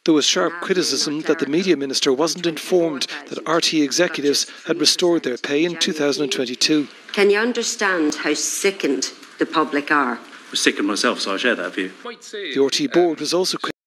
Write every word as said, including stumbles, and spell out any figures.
There was sharp criticism that the media minister wasn't informed that R T E executives had restored their pay in two thousand twenty-two. Can you understand how sickened the public are? I'm sickened myself, so I share that view. The R T E board was also